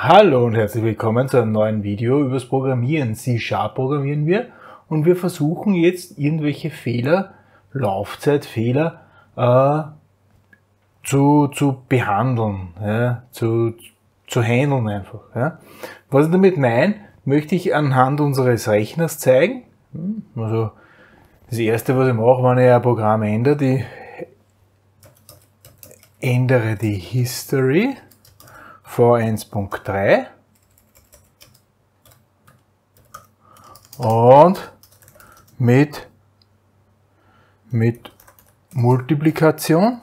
Hallo und herzlich willkommen zu einem neuen Video über das Programmieren. C# programmieren wir und wir versuchen jetzt irgendwelche Fehler, Laufzeitfehler zu behandeln, ja, zu handeln einfach. Ja. Was ich damit meine, möchte ich anhand unseres Rechners zeigen. Also das erste, was ich mache, wenn ich ein Programm ändere, ich ändere die History v1.3 und mit Multiplikation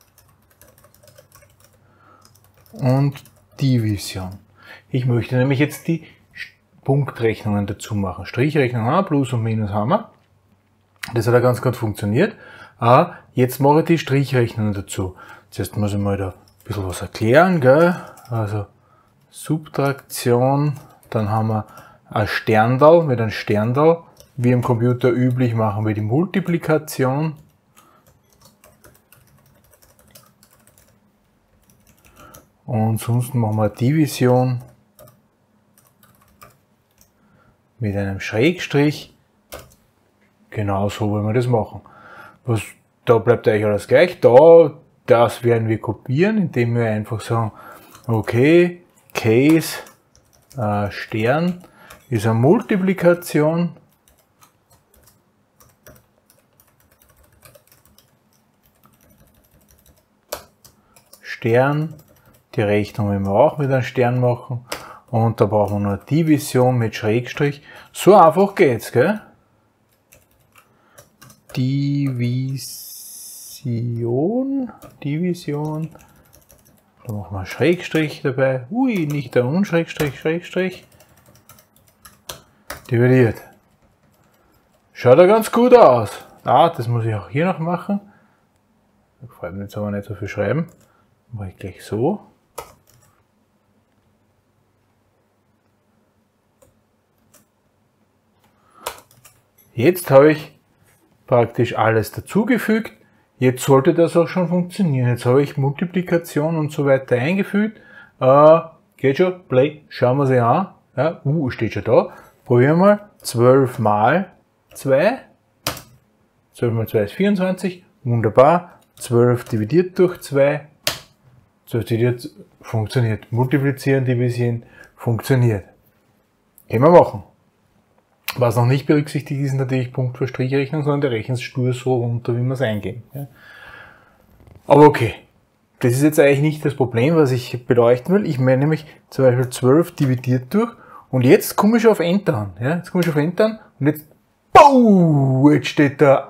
und Division. Ich möchte nämlich jetzt die Punktrechnungen dazu machen. Strichrechnung haben wir, Plus und Minus haben wir. Das hat ja ganz gut funktioniert. Jetzt mache ich die Strichrechnungen dazu. Zuerst muss ich mal da ein bisschen was erklären, gell? Also Subtraktion, dann haben wir ein Sterndal mit einem Sterndal. Wie im Computer üblich machen wir die Multiplikation. Und sonst machen wir Division mit einem Schrägstrich. Genau so wollen wir das machen. Da bleibt eigentlich alles gleich. Das werden wir kopieren, indem wir einfach sagen, okay, Case Stern ist eine Multiplikation Stern, die Rechnung werden wir auch mit einem Stern machen und da brauchen wir nur Division mit Schrägstrich. So einfach geht's, gell? Division, da machen wir Schrägstrich dabei, nicht der Unschrägstrich, Schrägstrich, dividiert. Schaut ja ganz gut aus. Das muss ich auch hier noch machen. Da gefällt mir jetzt aber nicht so viel schreiben. Mache ich gleich so. Jetzt habe ich praktisch alles dazugefügt. Jetzt sollte das auch schon funktionieren. Jetzt habe ich Multiplikation und so weiter eingefügt. Geht schon, Play, schauen wir sie an. Ja, steht schon da. Probieren wir mal. 12 mal 2. 12 mal 2 ist 24. Wunderbar. 12 dividiert durch 2. 12 dividiert funktioniert. Multiplizieren, divisieren funktioniert. Können wir machen. Was noch nicht berücksichtigt ist natürlich Punkt für Strichrechnung, sondern der rechnet stur so runter, wie wir es eingeben. Ja. Aber okay, das ist jetzt eigentlich nicht das Problem, was ich beleuchten will. Ich meine nämlich zum Beispiel 12 dividiert durch und jetzt komme ich schon auf Enter an. Ja. Jetzt komme ich auf Enter an und jetzt, jetzt steht da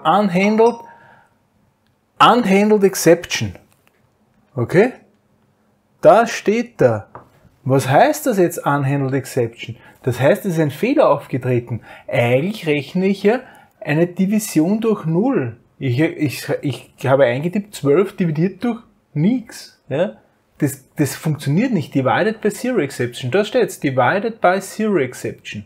Unhandled Exception. Okay? Das steht da. Was heißt das jetzt Unhandled Exception? Das heißt, es ist ein Fehler aufgetreten. Eigentlich rechne ich ja eine Division durch 0. Ich habe eingetippt 12 dividiert durch nichts. Ja? Das funktioniert nicht. Divided by Zero Exception. Da steht es. Divided by Zero Exception.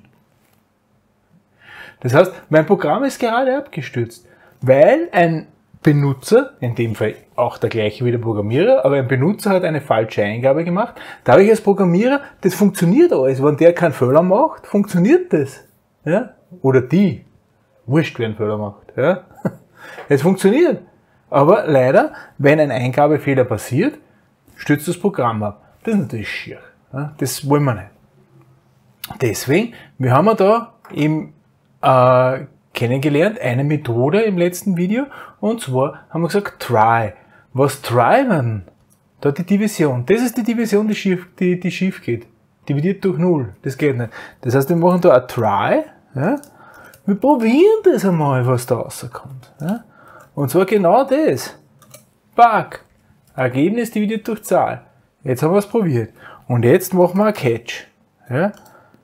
Das heißt, mein Programm ist gerade abgestürzt, weil ein Benutzer, in dem Fall auch der gleiche wie der Programmierer, aber ein Benutzer hat eine falsche Eingabe gemacht. Da habe ich als Programmierer, das funktioniert alles. Wenn der keinen Fehler macht, funktioniert das. Ja? Oder die. Wurscht, wer einen Fehler macht. Ja? Es funktioniert. Aber leider, wenn ein Eingabefehler passiert, stürzt das Programm ab. Das ist natürlich schier. Ja? Das wollen wir nicht. Deswegen, wir haben da eben kennengelernt, eine Methode im letzten Video, und zwar haben wir gesagt try. Was try man? Da die Division. Das ist die Division, die schief geht. Dividiert durch 0. Das geht nicht. Das heißt, wir machen da ein try. Ja? Wir probieren das einmal, was da rauskommt. Ja? Und zwar genau das. Bug. Ergebnis dividiert durch Zahl. Jetzt haben wir es probiert. Und jetzt machen wir ein Catch. Ja?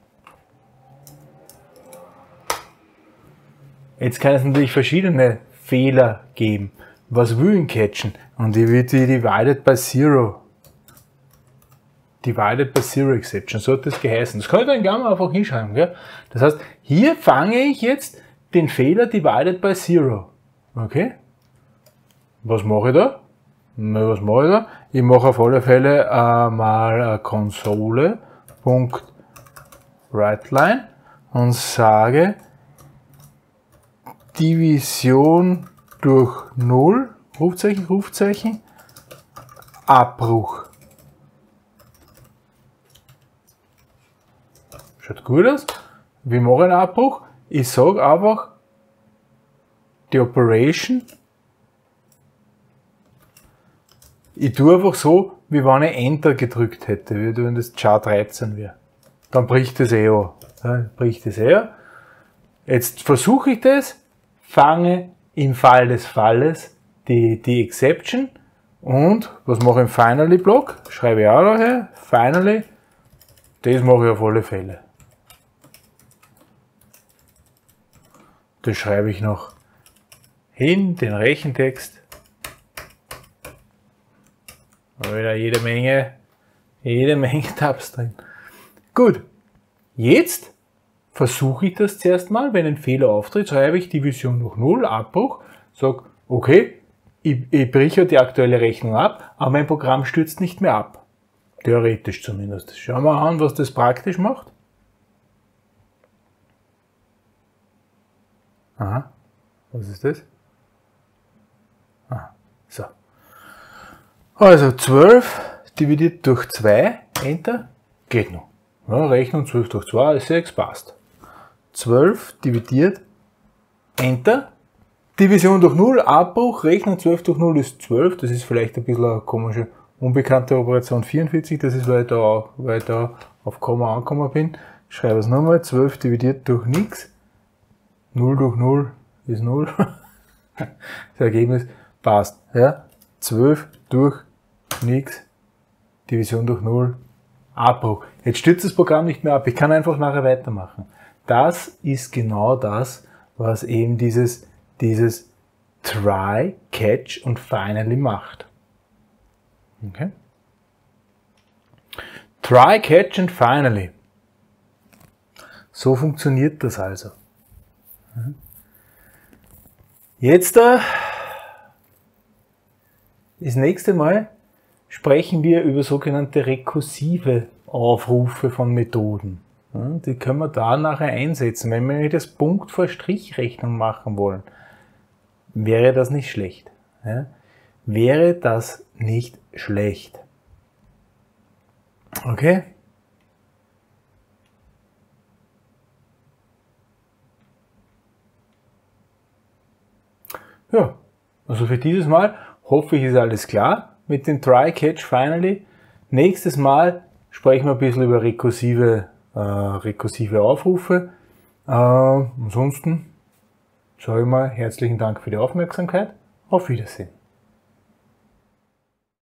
Jetzt kann es natürlich verschiedene Fehler geben. Was will ich catchen? Und die wird die Divided by Zero. Divided by Zero Exception. So hat das geheißen. Das kann ich dann gerne mal einfach hinschreiben. Gell? Das heißt, hier fange ich jetzt den Fehler Divided by Zero. Okay? Was mache ich da? Was mache ich da? Ich mache auf alle Fälle mal eine Konsole WriteLine und sage Division durch 0, Rufzeichen, Rufzeichen, Abbruch. Schaut gut aus. Wie mache ich einen Abbruch? Ich sage einfach die Operation. Ich tue einfach so, wie wenn ich Enter gedrückt hätte, wie wenn das Chart 13 wäre. Dann bricht das eh an. Dann bricht das eh an. Jetzt versuche ich das, fange im Fall des Falles die Exception und was mache ich im Finally Block? Schreibe ich auch daher, Finally, das mache ich auf alle Fälle. Das schreibe ich noch hin, den Rechentext. Wieder jede Menge Tabs drin. Gut, jetzt versuche ich das zuerst mal, wenn ein Fehler auftritt, schreibe ich Division durch 0, Abbruch, sage, okay, ich breche die aktuelle Rechnung ab, aber mein Programm stürzt nicht mehr ab. Theoretisch zumindest. Schauen wir an, was das praktisch macht. Aha, was ist das? Ah, so. Also 12 dividiert durch 2, Enter, geht noch. Ja, Rechnung 12 durch 2, ist 6, passt. 12 dividiert, Enter, Division durch 0, Abbruch, Rechnung 12 durch 0 ist 12, das ist vielleicht ein bisschen eine komische, unbekannte Operation 44, das ist, weil ich da auf Komma angekommen bin. Ich schreibe es nochmal, 12 dividiert durch nichts, 0 durch 0 ist 0. Das Ergebnis passt. Ja? 12 durch nichts, Division durch 0, Abbruch. Jetzt stürzt das Programm nicht mehr ab, ich kann einfach nachher weitermachen. Das ist genau das, was eben dieses Try, Catch und Finally macht. Okay? Try, Catch and Finally. So funktioniert das also. Jetzt das nächste Mal sprechen wir über sogenannte rekursive Aufrufe von Methoden. Die können wir da nachher einsetzen. Wenn wir das Punkt vor Strichrechnung machen wollen, wäre das nicht schlecht. Wäre das nicht schlecht. Okay? Ja, also für dieses Mal hoffe ich, ist alles klar mit dem Try, Catch, Finally. Nächstes Mal sprechen wir ein bisschen über rekursive Aufrufe. Ansonsten sage ich mal herzlichen Dank für die Aufmerksamkeit. Auf Wiedersehen.